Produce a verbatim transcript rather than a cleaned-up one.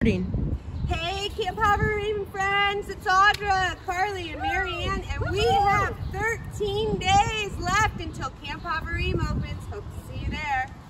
Hey, Camp Haverim friends, it's Audra, Carly, and Marianne, and we have thirteen days left until Camp Haverim opens. Hope to see you there.